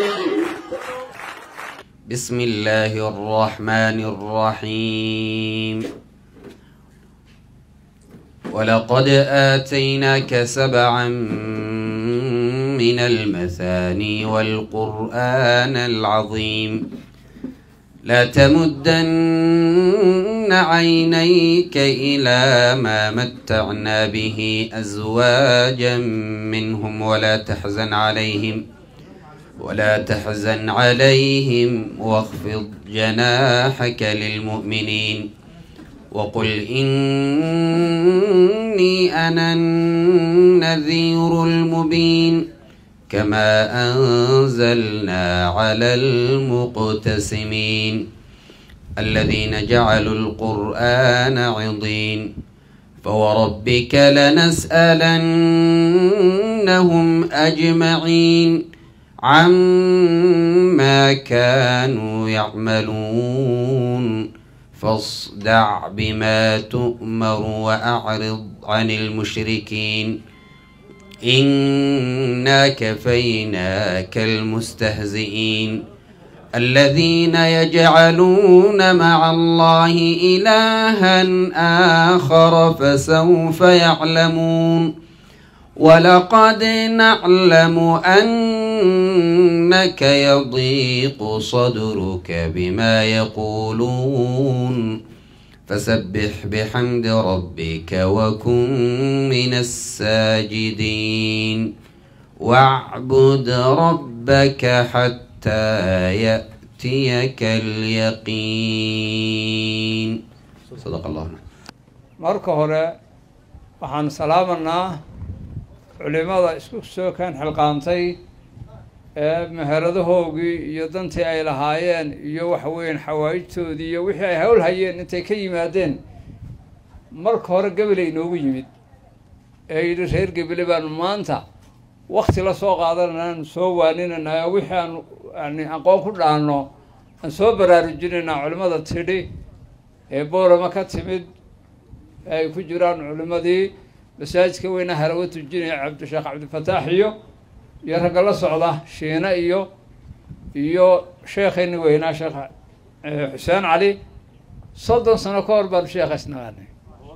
بسم الله الرحمن الرحيم ولقد آتيناك سبعا من المثاني والقرآن العظيم لا تمدن عينيك إلى ما متعنا به أزواجا منهم ولا تحزن عليهم واخفض جناحك للمؤمنين وقل إني أنا النذير المبين كما أنزلنا على المقتسمين الذين جعلوا القرآن عضين فوربك لنسألنهم أجمعين عما كانوا يعملون فاصدع بما تؤمر وأعرض عن المشركين إنا كفيناك المستهزئين الذين يجعلون مع الله إلها آخر فسوف يعلمون ولقد نعلم أنك يضيق صدرك بما يقولون فسبح بحمد ربك وكن من الساجدين واعبد ربك حتى يأتيك اليقين صدق الله. marka hore waxaan salaamanaa culimada isku soo kan xilqaantay meheradahoogii iyo dantii ay lahaayeen iyo wax weyn xawaajtoodii iyo wixii ay hawl hayeen intay ka yimaadeen marka hore gabalay noogu yimid ee reer gabale baan maanta waqti la soo qaadanayna soo waaninayna wixii aan aqoon ku dhaano aan soo baraarujinayna culimada tidhi ee boorama ka timid ay ku jiraan culimadii masaajidka weyna harawa tujinaya Sheekh Cabdifataax iyo rag la socda Shiina iyo sheekheeni weyna Sheekh Xuseen Ali 30 sano ka hor baan sheekh isnaanay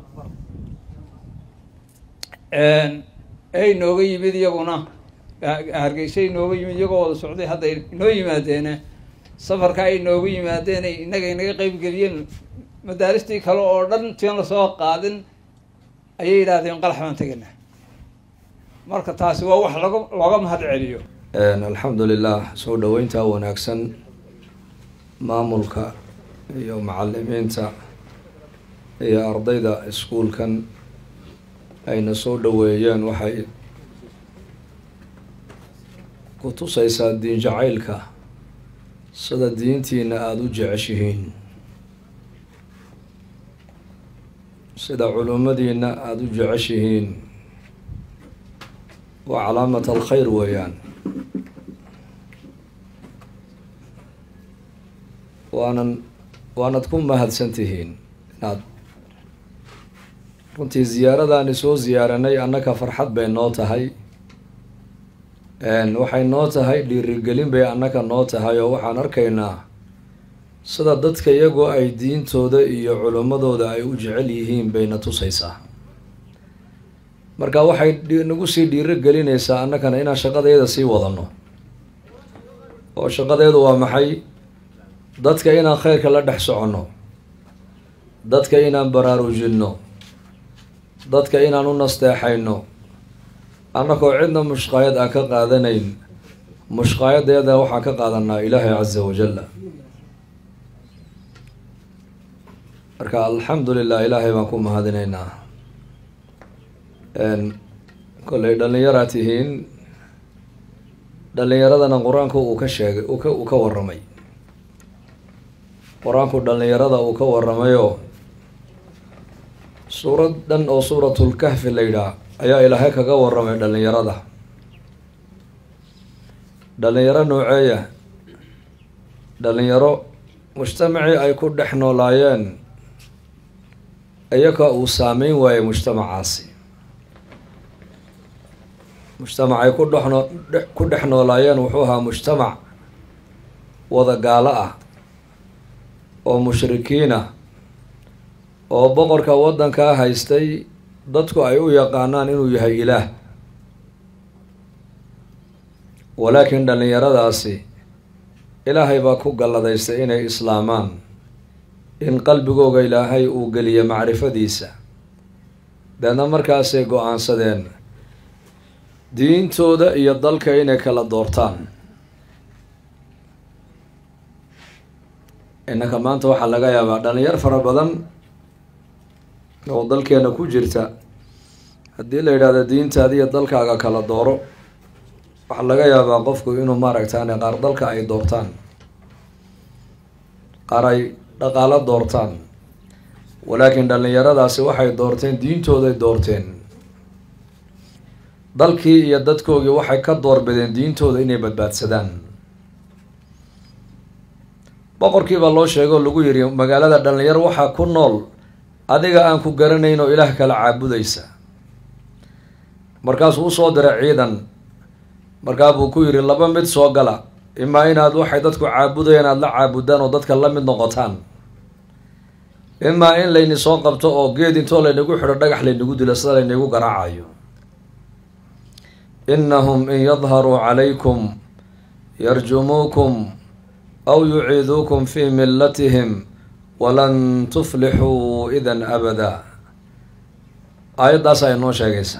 ay nooga yimid iyaguna hargeysay nooga yimid iyagoo wada socday hadda inoo yimaadeen safarka ay nooga yimaadeen inaga qayb galiyeen madaaristii kale oo dhan tiin la soo qaadin ayay yiraahdeen qalax baan tagnaa marka taasi waa wax looga mahad celiyo. alxamdulilah soo dhaweynta wanaagsan maamulka iyo macallimiinta iyo ardayda iskuulkan ayna soo dhaweeyeen waxay ku tusaysaa diin jacaylka sida diintiina aada u jeceshihiin sida culumadiina aada u jeceshihiin waa calaamat alkhayr weeyaan waanad ku mahadsantihiin inaad runtii ziyaaradaani soo ziyaaranay annaka farxad bay noo tahay waxay noo tahay dhiirigelin bay annaka noo tahay oo waxaan arkaynaa sida dadka iyagoo ay diintooda iyo culimmadooda ay u jecel yihiin bayna tusaysaa marka waxay nagu sii dhiirigelinaysaa annakana inaan shaqadeeda sii wadano oo shaqadeedu waa maxay dadka inaan khayrka la dhex soconno dadka inaan baraarujinno dadka inaan u nasteexayno annakoo cidna mushqaayad aan ka qaadanayn mushqaayadeeda waxaan ka qaadanaa ilaahay casa wajalla marka alxamdulilah ilaahay baan ku mahadinaynaa kollay dhallinyaraa tihiin dhallinyaradana qur-aanku uu ka sheegay uu ka warramay qur-aanku dhallinyarada uu ka warramayoo suurad dhan oo suuratulkahfi la yidhaah ayaa ilaahay kaga warramay dhallinyarada dhalinyaro nooceeya dhalinyaro mujtamacii ay ku dhex noolaayeen iyaga uu saameyn waayay mujtamacaasi mujtamacay ku dhex noolaayeen wuxuu ahaa mujtamac wada gaalo ah oo mushrikiin ah oo boqorka waddankaa haystay dadku ay u yaqaanaan inuu yahay ilaah. walaakiin dhallinyaradaasi ilaahay baa ku galladaystay inay islaamaan, in qalbigooga ilaahay uu geliya macrifadiisa. deedna markaasay go-aansadeen diintooda iyo dalka inay kala doortaan. innaka maanta waxaa laga yaabaa dhalinyar fara badan oo dalkeena ku jirta, haddii la yidhaahdo diintaada iyo dalkaaga kala dooro, waxaa laga yaabaa qofku inuu maaragtaane qaar dalka ay doortaan, qaar ay dhaqaalo doortaan. walaakiin dhallinyaradaasi waxay doorteen diintooday doorteen. dalkii iyo dadkoogii waxay ka doorbideen diintooda inay badbaadsadaan. boqorkii baa loo sheegay oo lagu yidhi magaalada dhallinyaro waxaa ku nool adiga aan ku garanayn oo ilaah kala caabudaysa. markaasuu usoo diray ciidan, markaa buu ku yidhi laba mid soo gala, imaa inaad waxay dadku caabudayaan aada la caabudaan oo dadka la mid noqotaan, imaa in layni soo qabto oo geed intoo laynagu xidho dhagax laynagu dilo sida laynagu garaacayo. innahum in yadharuu calaykum yarjumuukum aw yuciiduukum fii millatihim walan tuflixuu idan abada. aayaddaas ay noo sheegaysa.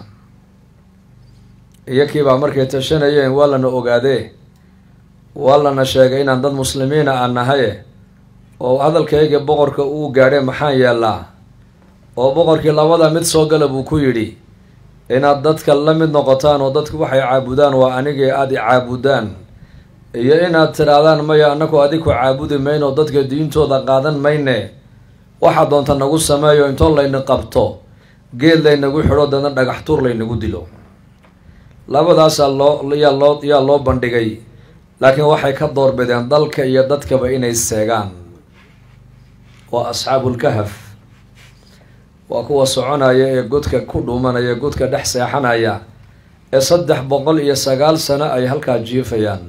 iyakiibaa markay tashanayeen waa lana ogaadee, waa lana sheegay inaan dad muslimiina aan nahaye, oo hadalkayga boqorka uu gaadhay maxaan yeellaa. oo boqorkii labada mid soo gala buu ku yidhi, inaad dadka la mid noqotaan oo dadku waxay caabudaan waa anigii aada i caabudaan, iyo inaad tidhaahdaan maya annaku adiku caabudi mayno dadka diintooda qaadan mayne, waxaa doonta nagu sameeyo intoo layna qabto geed laynagu xidho dadna dhagax tuur laynagu dilo. labadaasaa yaa loo bandhigay, laakiin waxay ka doorbideen dalka iyo dadkaba inay seegaan. waa asxaabulkahaf, waa kuwa soconaya ee godka ku dhuumanaya, godka dhex seexanaya, ee 309 sano ay halkaa jiifayaan.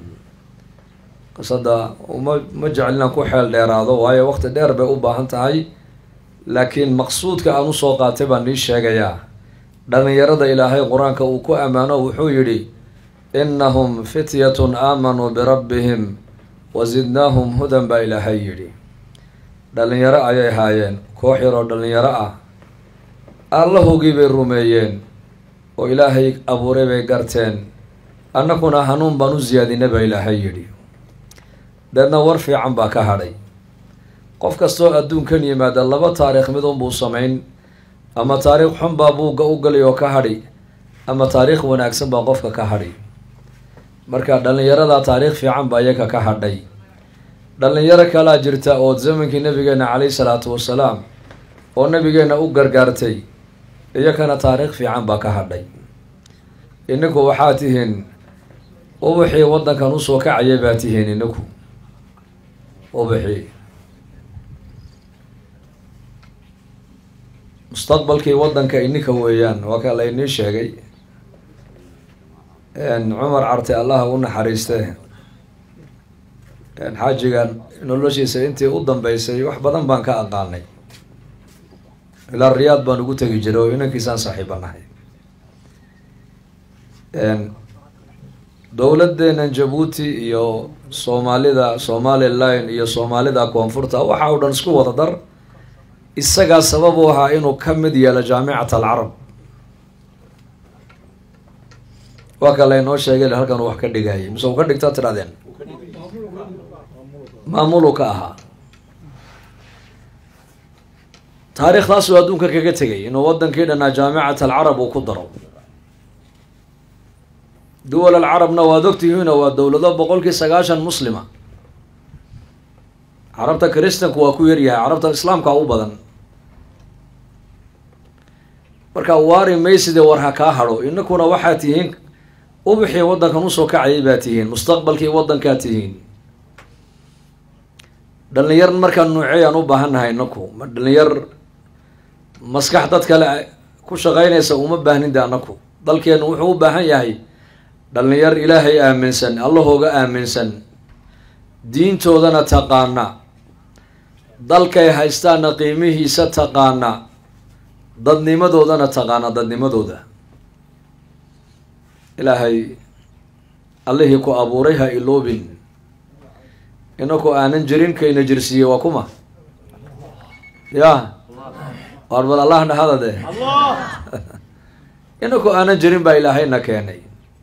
qisada ma jeclinaan ku xeel dheeraado, waayo waqti dheer bay u baahan tahay, laakiin maqsuudka aan usoo qaatay baan nii sheegayaa. dhallinyarada ilaahay qur-aanka uu ku ammaano wuxuu yidhi, innahum fityatun aamanuu birabbihim wasidnaahum hudan baa ilaahay yidhi. dhallinyaro ayay haayeen, koox yaroo dhallinyaro ah, allahogii bay rumeeyeen oo ilaahay abuuray bay garteen, annakuna hanuun baan u siyaadina baa ilaahay yidhi. deedna war fiican baa ka hadhay. qof kastoo adduunkan yimaada laba taariikh mid unbuu samayn, ama taariikh xun baa buugga u galay oo ka hadhi, ama taariikh wanaagsan baa qofka ka hadhi. marka dhallinyarada taariikh fiican baa iyaga ka hadhay. dhallinyaro kalaa jirta oo zamankii nabigeena calayhi salaatu wasalaam oo nabigeena u gargaartay, iyakana taariikh fiican baa ka hadhay. ininku waxaa tihiin ubaxii waddankan usoo kacayay baa tihiin. ininku ubaxii mustaqbalkii waddanka ininka weeyaan. waa ka laynii sheegay. cumar carte allaha u naxariiste, xaajigan noloshiisa intii u dambeysay wax badan baan ka aqaanay. ilaa riyaad baan ugu tegi jiray oo inankiisaan saaxiibanahay. dowladeenan jabuuti iyo somalilan iyo soomaalida koonfurta waxa u dhan isku wada dar, isagaa sabab u ahaa inuu ka mid yeelo jaamicat alcarab. waa ka laynoo sheegay halkan wax ka dhigayay, mise uu ka dhigtaa tidhahdeen maamulu ka ahaa. taariikhdaasuu adduunka kaga tegay inuu wadankii dhanaa jaamicat alcarab uu ku daro. duwal alcarabna waad ogtihiin waa dowlado 90% muslima. carabta kristanku waa ku yaryahay, carabta islaamka u badan. marka waari mayside war ha kaa hadho. inakuna waxaa tihiin ubaxii waddankan usoo kacayay baa tihiin, mustaqbalkii waddankaa tihiin. dhalinyar markaan nuuceeyaan u baahannahay inaku. dhalinyar maskax dad kale ku shaqeynaysa uma baahnin de anaku. dalkeenu wuxuu u baahan yahay dhalinyar ilaahay aaminsan, allahooga aaminsan, diintoodana taqaana dalkay haystaana qiimihiisa taqaana dadnimadoodana taqaana dadnimadooda ilaahay allihii ku abuuray ha iloobin inaku aanan jirin kayna jirsiiyey waa kuma ya waar bal allah dhahada de inaku aanan jirin baa ilaahayna keenay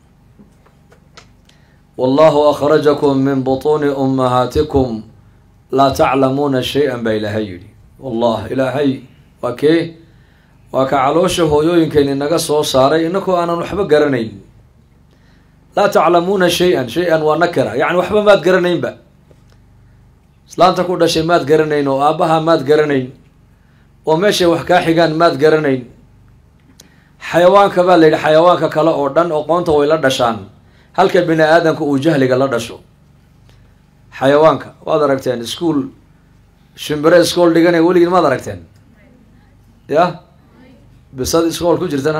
wallahu akhrajakum min butuuni ummahaatikum laa taclamuuna shay-an baa ilaahay yidhi wallah ilaahay waa kee waa ka caloosha hooyooyinkayni naga soo saaray inaku aanan waxba garanayn laa taclamuuna shay-an shay-an waa nakira yacni waxba maad garanaynba islaanta ku dhashay maad garanayn oo aabbaha maad garanayn oo meeshay wax kaa xigaan maad garanayn xayawaanka baa la yidhi xayawaanka kale oo dhan aqoonta way la dhashaan halka bini aadamka uu jahliga la dhasho xayawaanka waad aragteen ischool shimbire iskool dhiganaya weligin maad aragteen ya bisad iskool ku jirtana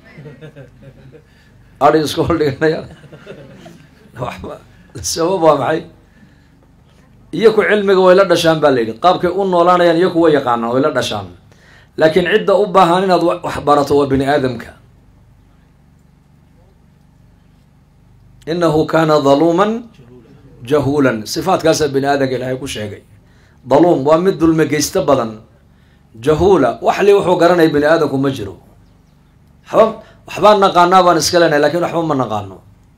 adi iskool dhiganaya waxba sabab waa maxay iyaku cilmiga way la dhashaan baa la yidhi qaabkay u noolaanayaan iyaku way yaqaanaan way la dhashaan laakiin cidda u baahan inaad wax barato waa bini aadamka inahu kaana daluuman jahuulan sifaadkaasaa bini aadamka ilaahay ku sheegay daluum waa mid dulme geysto badan jahuula waxli wuxuu garanaya bini aadamku ma jiro waxbaan naqaanaa baan iska leenahay lakin waxba ma naqaano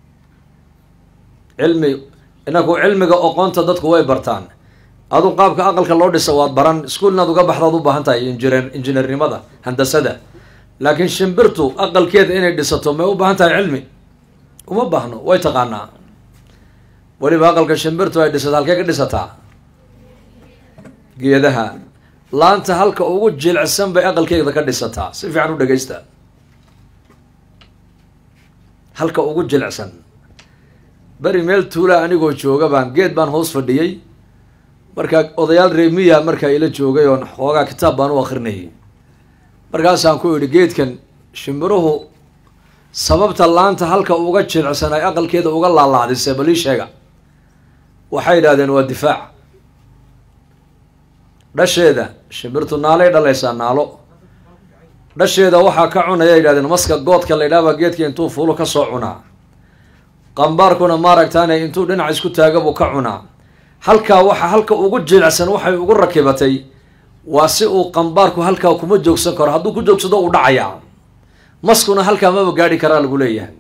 cilmi inaku cilmiga aqoonta dadku way bartaan adu qaabka aqalka loo dhisa waad baran iskuol inaad uga baxdaad u baahan tahay injineernimada handasada laakiin shimbirtu aqalkeeda inay dhisato may u baahan tahay cilmi uma baahno way taqaanaa weliba aqalka shimbirtu ay dhisato halkee ka dhisataa geedaha laanta halka ugu jilicsan bay aqalkeeda ka dhisataa si fiican u dhegeysta halka ugu jilicsan beri meel tuulaa anigoo jooga baan geed baan hoos fadhiyey markaa odayaal reemiya markaa ila joogay oon xoogaa kitaab baan u akrinayay markaasaan ku idhi geedkan shimbiruhu sababta laanta halka uga jilicsan ay aqalkeeda uga laalaadisay balii sheega waxay yidhahdeen waa difaac dhasheeda shimbirtu naalay dhalaysaa naalo dhasheeda waxaa ka cunaya yidhahdeen maska goodka la yidhahba geedka intuu fuulo ka soo cunaa qambaarkuna maaragtaane intuu dhinac isku taaga buu ka cunaa halkaa waxa halka ugu jilicsan waxay ugu rakibatay waa si uu qambaarku halkaa kuma joogsan karo hadduu ku joogsado uu dhacayaa maskuna halkaa maba gaadhi karaa lagu leeyahay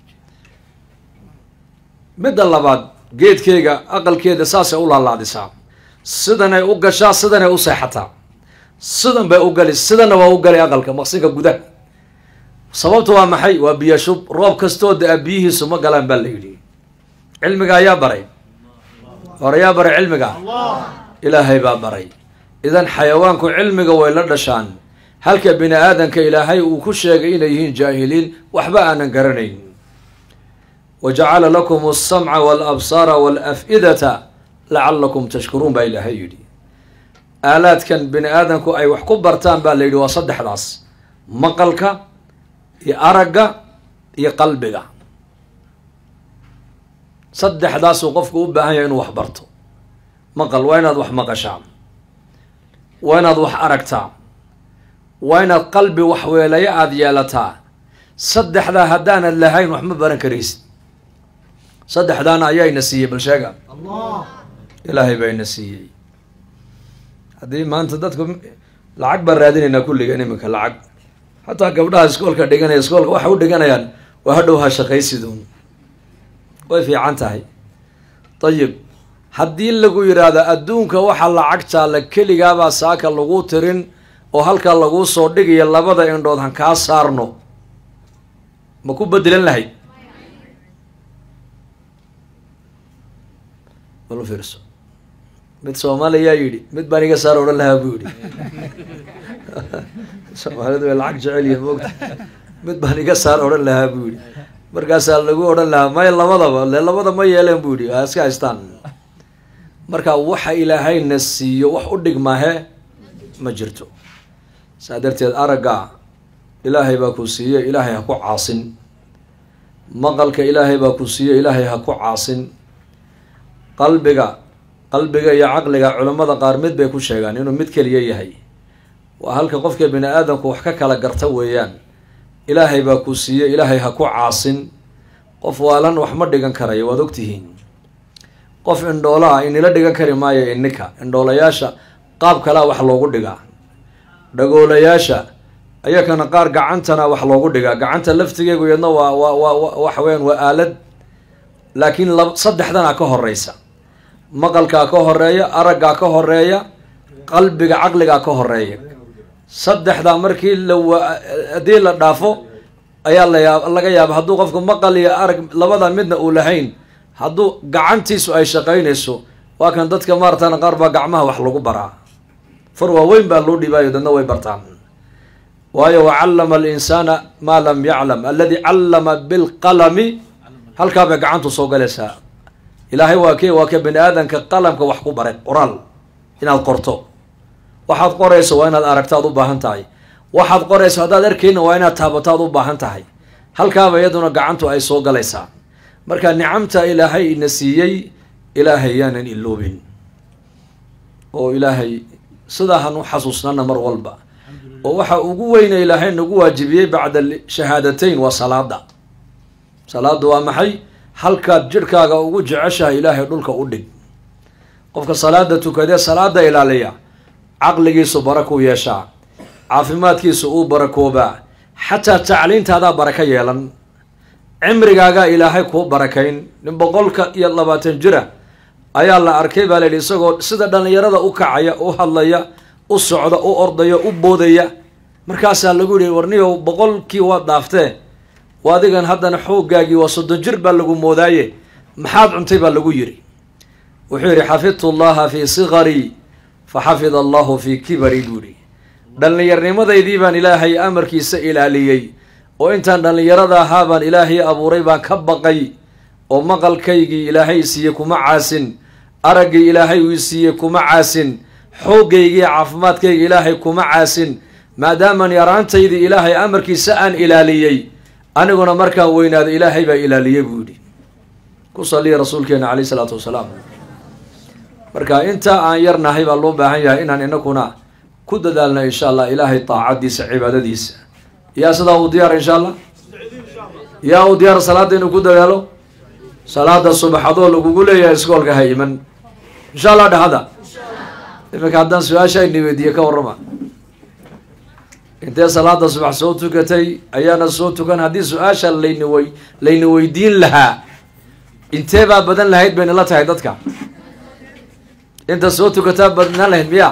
midda labaad geedkeyga aqalkeeda saasay u laalaadisaa sidanay u gashaa sidanay u seexataa sidan bay u gali sidana waa u gali aqalka maqsinka gudaha sababta waa maxay waa biyo shub roob kastoo da-a biyihiisu ma galaan baa la yidhi cilmiga ayaa baray hore yaa baray cilmiga ilaahay baa baray idan xayawaanku cilmiga way la dhashaan halka bini aadamka ilaahay uu ku sheegay inay yihiin jaahiliin waxba aanan garanayn wajacala lakum alsamca walabsaara walaf'idata lacalakum tashkuruun baa ilaahay yidhi aalaadkan bini aadamku ay wax ku bartaan baa la yidhi waa saddexdaas maqalka iyo aragga iyo qalbiga saddexdaasuu qofku u baahan yahay inuu wax barto maqal waa inaad wax maqashaa waa inaad wax aragtaa waa inaad qalbi waxweelaya aada yeelataa saddexdaa haddaanad lahayn wax ma baran karaysid saddexdaana ayaayna siiyey bal sheega ilaahay bayna siiyey haddii maanta dadku lacag baan raadinaynaa kulligan iminka lacag hataa gabdhaha iskoolka dhiganaya iskoolka waxay u dhiganayaan waa hadhow ha shaqaysiduun way fiican tahay dayib haddii lagu yidhaahdo adduunka waxa lacag taalla keligaabaa saaka lagu tirin oo halkaa laguu soo dhigayo labada indhood han kaa saarno ma ku bedelan lahayd bal u fiirso mid soomaaliyaa yidhi mid baan iga saar odhan lahaa buu yidhi soomaalidu way lacag jecelyihin moogta mid baan iga saar odhan lahaa buu yidhi markaasaa lagu odhan lahaa may labadaba le labada ma yeeleen buu yidhi waa iska haystaan marka waxa ilaahayna siiyo wax u dhigmahe ma jirto saa darteed aragga ilaahay baa ku siiye ilaahay ha ku caasin maqalka ilaahay baa ku siiye ilaahay ha ku caasin qalbiga iyo caqliga culimmada qaar mid bay ku sheegaan inuu mid keliya yahay. waa halka qofka bini aadamku wax ka kala garta weeyaan. ilaahay baa ku siiyey, ilaahay ha ku caasin. qof waalan wax ma dhigan karayo, waad ogtihiin. qof indhoola ah inila dhigan kari maayo. ininka indhoolayaasha qaab kalea wax loogu dhigaa. dhagoolayaasha ayakana qaar gacantana wax loogu dhigaa. gacanta laftigeegu iyadna waxa weyaan waa aalad, laakiin saddexdanaa ka horeysa. maqalkaa ka horeeya, araggaa ka horeeya, qalbiga caqligaa ka horeeya. saddexdaa markii haddii la dhaafo ayaa laga yaaba hadduu qofku maqal iyo arag labada midna uu lahayn, hadduu gacantiisu ay shaqaynayso, waa kan dadka maaratan qaar baa gacmaha wax lagu baraa. far waaweyn baa loo dhibaayo, dadna way bartaan. waayo wacallama alinsaana maa lam yaclam, alladii callama bilqalami, halkaa bay gacantu soo galaysaa. ilaahay waa ka bini aadanka qalamka wax ku baray, qoraal inaad qorto. waxaad qorayso waa inaad aragtaad u baahan tahay. waxaad qorayso haddaad arkayna waa inaad taabataad u baahan tahay. halkaaba iyaduna gacantu ay soo galaysaa. marka nicamta ilaahay ina siiyey, ilaahay yaanan iloobin, oo ilaahay sidaa hanu xasuusnana mar walba. oo waxa ugu weyna ilaahay nagu waajibiyey bacda shahaadateyn waa salaada. salaada waa maxay? halkaad jidhkaaga ugu jeceshahay ilaahay dhulka u dhig. qofka salaada tukadee salaada ilaaliya, caqligiisu barako yeeshaa, caafimaadkiisu uu barakoobaa, xataa tacliintaadaa baraka yeelan, cimrigaagaa ilaahay kuu barakayn. nin 120 jira ayaa la arkay baa layidhi isagoo sida dhallinyarada u kacaya, u hadlaya, u socda, u ordaya, u boodaya. markaasaa lagu yihi warniyow 100kii waad dhaaftee, adigan haddana xooggaagii waa 30 jir baa lagu moodaaye, maxaad cuntay baa lagu yidhi. wuxuu yidhi xafidtu llaha fii sigarii faxafid allahu fii kibari buuhi. dhallinyarnimadaydii baan ilaahay amarkiisa ilaaliyey, oo intaan dhallinyarada ahaa baan ilaahay abuuray baan ka baqay, oo maqalkaygii ilaahay siiye kuma caasin, araggii ilaahay uu siiye kuma caasin, xooggaygii caafimaadkayga ilaahay kuma caasin. maadaaman yaraantaydii ilaahay amarkiisa aan ilaaliyey, aniguna markaan weynaado ilaahay baa ilaaliyey buu yidhi. ku saliya rasuulkeena calayh isalaatu wasalaam. marka intaa aan yarnahay baa loo baahan yahay inaan inakuna ku dadaalno insha allah ilaahay taacadiisa, cibaadadiisa. yaa sidaa u diyaar insha allah? yaa u diyaar salaada inuu ku dadaalo? salaada subaxadoo lagugu leeyahay iskoolka ha iman insha allah dhahada. iminka haddaan su-aasha ayni weydiiye ka warrama, intee salaada subax soo tukatay ayaana soo tukan? haddii su-aasha layna weydiin lahaa, intee baa badan lahayd bayna la tahay dadka? inta soo tukataa badnaan lahayd miya?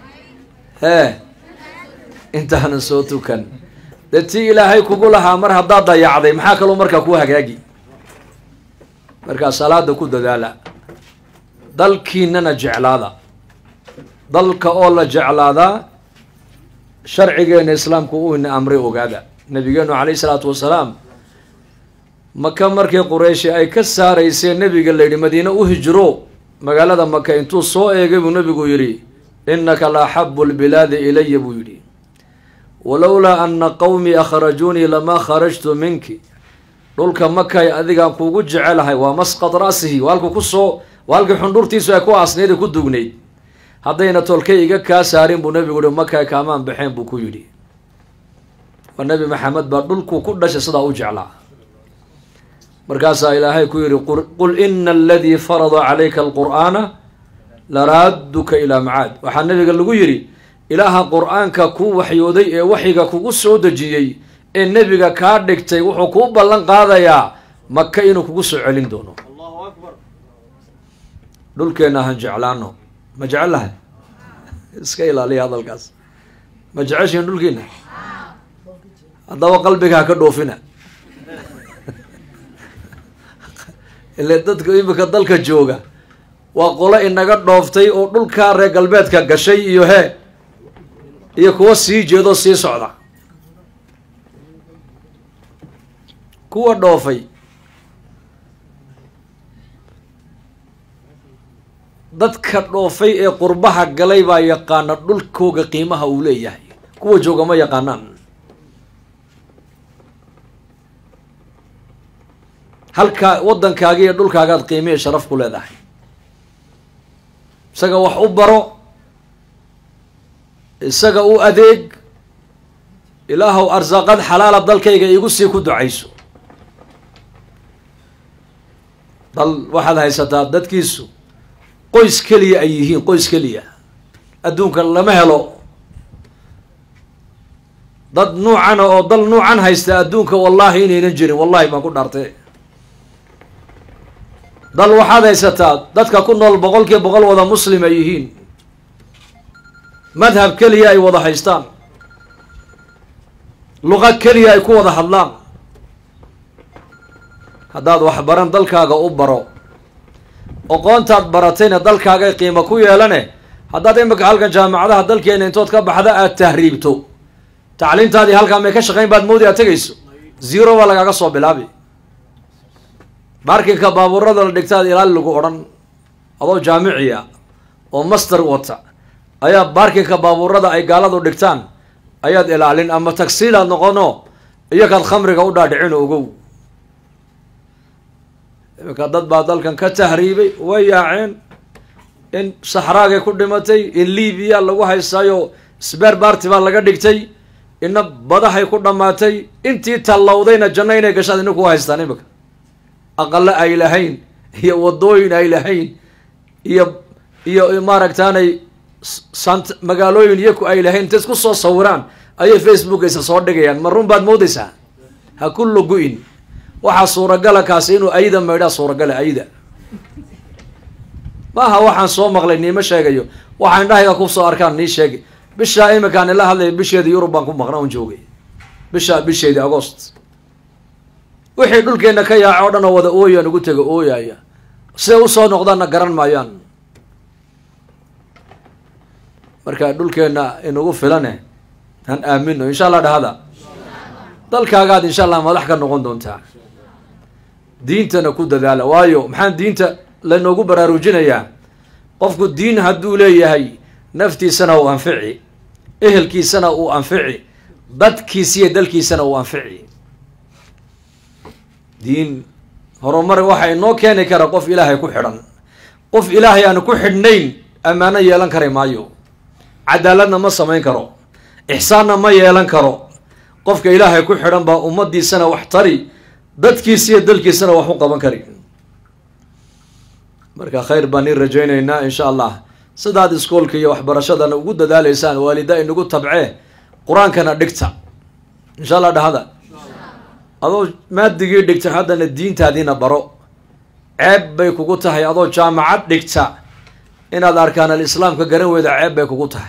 intaanan soo tukan. dee tii ilaahay kugu lahaa mar haddaad dayacday, maxaa kaloo markaa ku hagaagi? markaa salaada ku dadaala, dalkiinana jeclaada. dalka oo la jeclaadaa sharcigeena islaamku uu ina amray ogaada. nabigeenu calayhi salaatu wasalaam maka markii qurayshi ay ka saarayseen nebiga layidhi madiine u hijro, magaalada maka intuu soo eegay buu nebigu yidhi innaka la axabu lbilaadi ilaya buu yidhi, walowlaa ana qawmii akhrajuunii lamaa kharajtu minki. dhulka makay adigaan kuugu jecelahay waa masqad ra'sihi, waa halkii xundhurtiisu ay ku aasneyd ee ku dugnayd. haddayna tolkay iga kaa saarin buu nebigu yihi makay kaamaan baxeen buu ku yidhi. waa nebi maxamed baa dhulkuu ku dhashay sidaa u jeclaa. markaasaa ilaahay ku yidhi qul ina aladii farada calayka alqur'aana laraaduka ilaa macaad. waxaa nebiga lagu yidhi ilaaha qur-aanka kuu waxyooday ee waxyiga kugu soo dejiyey ee nebiga kaa dhigtay wuxuu kuu ballan qaadayaa maka inuu kugu soo celin doono. dhulkeenna han jeclaano. ma jecelahay? iska ilaaliya hadalkaas. ma jeceshiin dhulkiina? haddaba qalbiga ha ka dhoofina. ile dadka imika dalka jooga waa qolo inaga dhooftay oo dhulkaa reer galbeedka gashay iyo kuwa sii jeedo sii socda. kuwa dhoofay dadka dhoofay ee qurbaha galay baa yaqaana dhulkooga qiimaha uu leeyahay, kuwa jooga ma yaqaanaan. halka waddankaaga iyo dhulkaagaad qiimihi sharaf ku leedahay. isaga wax u baro, isaga u adeeg. ilaahow arsaaqad xalaala dalkayga igu sii ku ducayso. dal waxaad haysataa dadkiisu qoys keliya ay yihiin, qoys keliya. adduunka lama helo dad nuucan oo dal nuucan haysta adduunka, wallaahi inaynan jirin, wallahi baan ku dhaartay. dal waxaad haysataa dadka ku nool 100% wada muslim ay yihiin, madhab keliya ay wada haystaan, luqa keliya ay ku wada hadlaan. haddaad wax baran dalkaaga u baro, aqoontaad baratayna dalkaagay qiimo ku yeelane. haddaad imika halkan jaamacadaha dalkeena intood ka baxda aad tahriibto, tacliintaadii halkaa may ka shaqayn baad moodi aad tegayso, 0 baa lagaaga soo bilaabi. baarkinka baabuurada la dhigtaad ilaali lagu odhan, adoo jaamiciya oo master wata ayaa baarkinka baabuurada ay gaaladu dhigtaan ayaad ilaalin, ama tagsiilaad noqono iyo kaad khamriga u dhaadhicin ogow. imika dad baa dalkan ka tahriibay, way yaaceen. in saxraagay ku dhimatay, in libiya lagu haystaayo sbeer baarti baa laga dhigtay, ina badahay ku dhammaatay. intii tallowdayna janno inay gashaad ina ku haystaan. imika aqale ay lahayn iyo wadooyin ay lahayn iyo maaragtaanay magaalooyin iyaku ay lahayn, inta isku soo sawiraan ayay facebook isa soo dhigayaan. ma run baad moodaysaa? ha kullu gu-in. waxaa suuragala kaasi inuu ayda maydhaa suuragala. ayda maaha waxaan soo maqlay niima sheegayo, waxaa indhahayga ku soo arkaan nii sheegi. bishaa iminkaan ila hadlaya bisheedii yurub baan ku maqna un joogay, bisheedii agost. wixii dhulkeenna ka yaaca o dhan oo wada ooyaan ugu tego ooyaya, siday usoo noqdaanna garan maayaan. marka dhulkeenna inugu filane han aamino insha allah. dhahada dalkaagaad insha allah madax ka noqon doontaa. diintana ku dadaala, waayo maxaan diinta lanoogu baraarujinayaa? qofku diin hadduu leeyahay naftiisana uu anfici, ehelkiisana uu anfici, dadkiisiiyo dalkiisana uu anfici. diin horumar waxa inoo keeni kara qof ilaahay ku xidhan. qof ilaahay aan ku xidhnayn ammaano yeelan kari maayo, cadaaladna ma samayn karo, ixsaanna ma yeelan karo. qofka ilaahay ku xidhan baa ummadiisana wax tari, dadkiisiiyo dalkiisana wax u qaban kari. marka khayr baan ii rajaynaynaa insha allah. sidaad iskoolka iyo waxbarashadana ugu dadaalaysaan, waalida inagu tabcee, qur-aankana dhigta insha allah. dhahada adoo maadigii dhigta haddana diintaadiina baro. ceeb bay kugu tahay adoo jaamacad dhigta inaad arkaanul islaamka garan weydo, ceeb bay kugu tahay.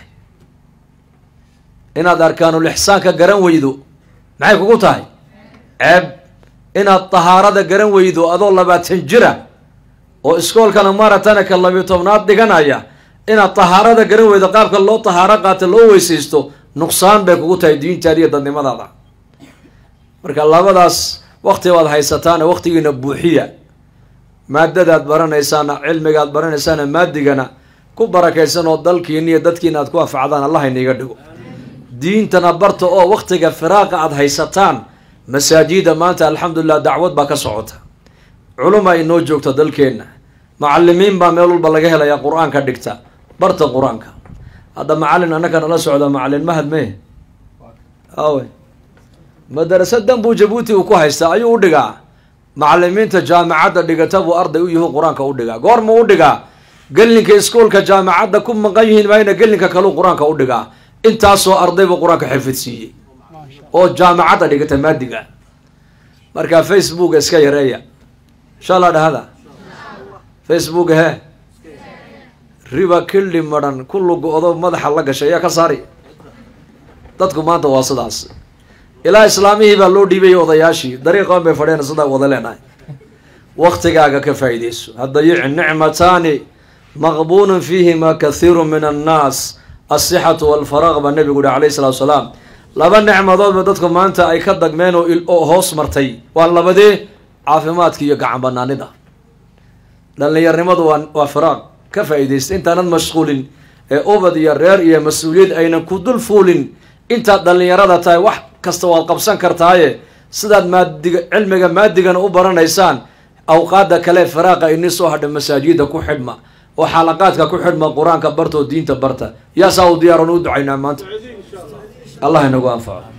inaad arkaanul ixsaanka garan weydo maxay kugu tahay? ceeb. inaad tahaarada garan weydo adoo 20 jira oo iskoolkana maratanaka 12aad dhiganaya, inaad tahaarada garan weydo, qaabka loo tahaaro qaata loo weysaysto, nuqsaan bay kugu tahay diintaada iyo dadnimadaada. marka labadaas wakti baad haysataan, waktigiina buuxiya. maadadaad baranaysaana, cilmigaad baranaysaana, maadigana ku barakaysan oo dalkiina iyo dadkiina aad ku anfacdaan. allah iniga dhigo. diintana barta oo waktiga firaaqa aad haysataan, masaajida maanta alxamdulilah dacwad baa ka socota, culuma inoo joogta dalkeenna, macalimiin baa meel walba laga helayaa qur-aanka dhigta. barta qur-aanka. hadda macalin annaka nala socda, macalin mahad mee awe madarasadan buu jabuuti uu ku haystaa, ayuu u dhigaa. macalimiinta jaamacadda dhigata buu arday u yahu qur-aanka u dhigaa. goorma u dhigaa? gelinka iskoolka jaamacadda ku maqan yihiin mayna gelinka kaleu qur-aanka u dhigaa. intaasoo arday buu qur-aanka xifidsiiyey oo jaamacadda dhigata maadiga. marka facebook iska yareeya insha allah. dhahada facebook he riba kildhi madhan kullu go-do madaxa la gashay ayaa ka saari. dadku maanta waa sidaas. ilaa islaamihii baa loo dhiibay odayaashii, dariiqan bay fadheen. sidaa wada leenahay. waktigaaga ka faa'iidayso. hadayici nicmataani maqbuunun fiihima kathiiru min annaas, asixatu walfaraaq baa nabigu uhi alayhi salatu wasalaam. 2 nicmadoodba dadku maanta ay ka dagmeen oo hoos martay. waa labadee? caafimaadka iyo gacan banaanida. dhallinyarnimadu waa firaaq. ka faa'iidaysta intaanad mashquulin ee ubad iyo reer iyo mas-uuliyad aynan ku dul fuulin. intaad dhallinyarada tahay wax kasta waad qabsan kartaaye, sidaad cilmiga maadigana u baranaysaan, awqaada kale firaaqa ini soo hadha masaajida ku xidhma, وحلقاتك كحد ما قرآنك برتا ودين تبرتا يا ساو ديارنا ودعينا مانت الله ينقو أنفع